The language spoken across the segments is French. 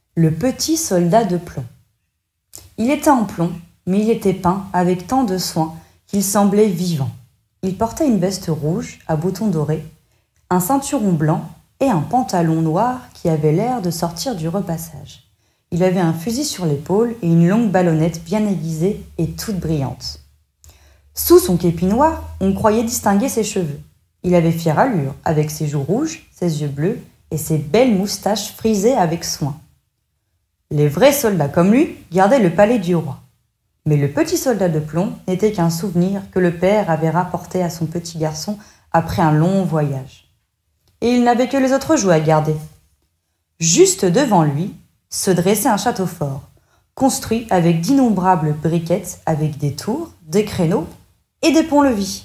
Le petit soldat de plomb. Il était en plomb, mais il était peint avec tant de soin qu'il semblait vivant. Il portait une veste rouge à boutons dorés, un ceinturon blanc et un pantalon noir qui avait l'air de sortir du repassage. Il avait un fusil sur l'épaule et une longue ballonnette bien aiguisée et toute brillante. Sous son képi noir, on croyait distinguer ses cheveux. Il avait fière allure, avec ses joues rouges, ses yeux bleus et ses belles moustaches frisées avec soin. Les vrais soldats comme lui gardaient le palais du roi. Mais le petit soldat de plomb n'était qu'un souvenir que le père avait rapporté à son petit garçon après un long voyage. Et il n'avait que les autres jouets à garder. Juste devant lui se dressait un château fort, construit avec d'innombrables briquettes avec des tours, des créneaux et des ponts-levis.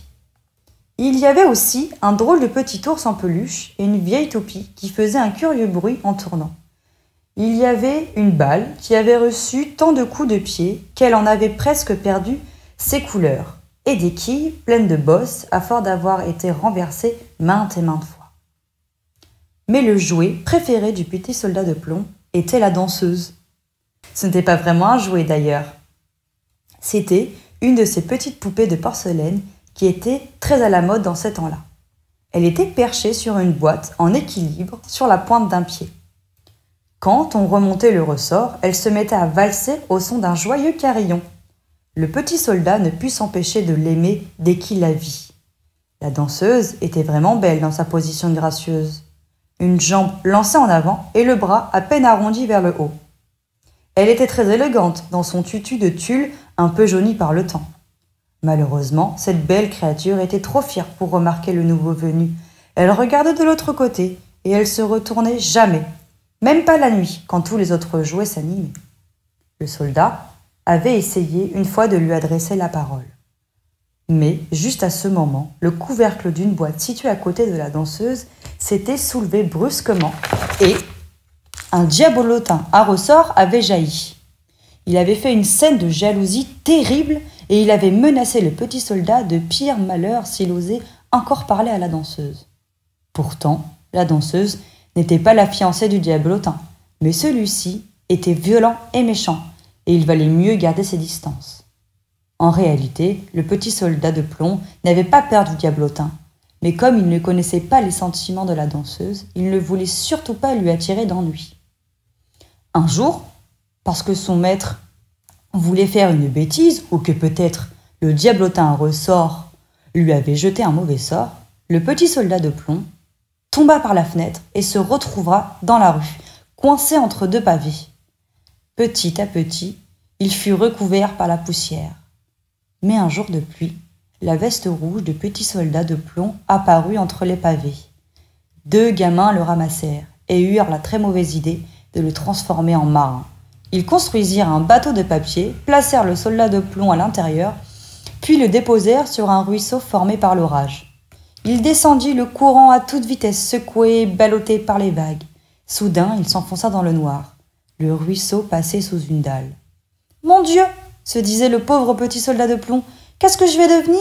Il y avait aussi un drôle de petit ours en peluche et une vieille toupie qui faisait un curieux bruit en tournant. Il y avait une balle qui avait reçu tant de coups de pied qu'elle en avait presque perdu ses couleurs, et des quilles pleines de bosses à force d'avoir été renversées maintes et maintes fois. Mais le jouet préféré du petit soldat de plomb était la danseuse. Ce n'était pas vraiment un jouet d'ailleurs. C'était une de ces petites poupées de porcelaine qui était très à la mode dans ces temps-là. Elle était perchée sur une boîte en équilibre sur la pointe d'un pied. Quand on remontait le ressort, elle se mettait à valser au son d'un joyeux carillon. Le petit soldat ne put s'empêcher de l'aimer dès qu'il la vit. La danseuse était vraiment belle dans sa position gracieuse. Une jambe lancée en avant et le bras à peine arrondi vers le haut. Elle était très élégante dans son tutu de tulle un peu jauni par le temps. Malheureusement, cette belle créature était trop fière pour remarquer le nouveau venu. Elle regardait de l'autre côté et elle se retournait jamais. Même pas la nuit, quand tous les autres jouets s'animaient. Le soldat avait essayé une fois de lui adresser la parole. Mais, juste à ce moment, le couvercle d'une boîte située à côté de la danseuse s'était soulevé brusquement et un diabolotin à ressort avait jailli. Il avait fait une scène de jalousie terrible et il avait menacé le petit soldat de pire malheur s'il osait encore parler à la danseuse. Pourtant, la danseuse n'était pas la fiancée du diabolotin, mais celui-ci était violent et méchant, et il valait mieux garder ses distances. En réalité, le petit soldat de plomb n'avait pas peur du diabolotin, mais comme il ne connaissait pas les sentiments de la danseuse, il ne voulait surtout pas lui attirer d'ennui. Un jour, parce que son maître voulait faire une bêtise, ou que peut-être le diabolotin à ressort lui avait jeté un mauvais sort, le petit soldat de plomb tomba par la fenêtre et se retrouva dans la rue, coincé entre deux pavés. Petit à petit, il fut recouvert par la poussière. Mais un jour de pluie, la veste rouge de petit soldat de plomb apparut entre les pavés. Deux gamins le ramassèrent et eurent la très mauvaise idée de le transformer en marin. Ils construisirent un bateau de papier, placèrent le soldat de plomb à l'intérieur, puis le déposèrent sur un ruisseau formé par l'orage. Il descendit le courant à toute vitesse, secoué et ballotté par les vagues. Soudain, il s'enfonça dans le noir. Le ruisseau passait sous une dalle. « Mon Dieu !» se disait le pauvre petit soldat de plomb. « Qu'est-ce que je vais devenir ?»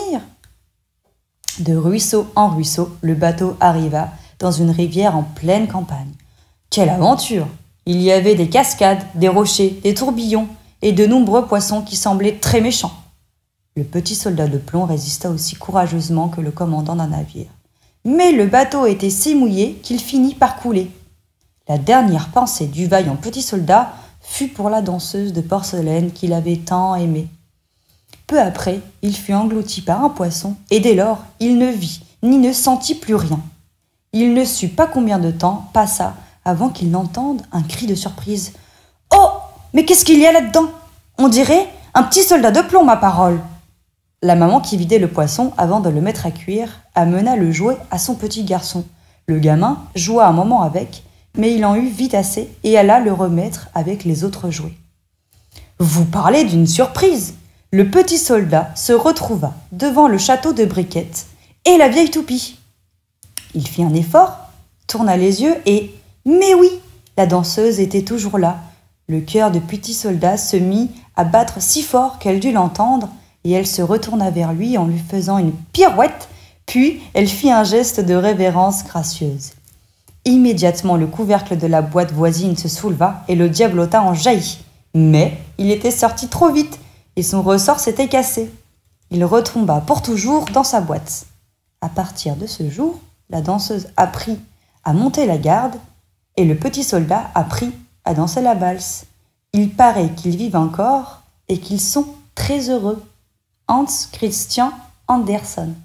De ruisseau en ruisseau, le bateau arriva dans une rivière en pleine campagne. Quelle aventure! Il y avait des cascades, des rochers, des tourbillons et de nombreux poissons qui semblaient très méchants. Le petit soldat de plomb résista aussi courageusement que le commandant d'un navire. Mais le bateau était si mouillé qu'il finit par couler. La dernière pensée du vaillant petit soldat fut pour la danseuse de porcelaine qu'il avait tant aimée. Peu après, il fut englouti par un poisson et dès lors, il ne vit ni ne sentit plus rien. Il ne sut pas combien de temps passa avant qu'il n'entende un cri de surprise. « Oh, mais qu'est-ce qu'il y a là-dedans ? On dirait un petit soldat de plomb, ma parole !» La maman qui vidait le poisson avant de le mettre à cuire amena le jouet à son petit garçon. Le gamin joua un moment avec, mais il en eut vite assez et alla le remettre avec les autres jouets. Vous parlez d'une surprise! Le petit soldat se retrouva devant le château de briquettes et la vieille toupie. Il fit un effort, tourna les yeux et... Mais oui! La danseuse était toujours là. Le cœur de petit soldat se mit à battre si fort qu'elle dut l'entendre et elle se retourna vers lui en lui faisant une pirouette, puis elle fit un geste de révérence gracieuse. Immédiatement, le couvercle de la boîte voisine se souleva et le diablotin en jaillit. Mais il était sorti trop vite et son ressort s'était cassé. Il retomba pour toujours dans sa boîte. À partir de ce jour, la danseuse apprit à monter la garde et le petit soldat apprit à danser la valse. Il paraît qu'ils vivent encore et qu'ils sont très heureux. Hans Christian Andersen.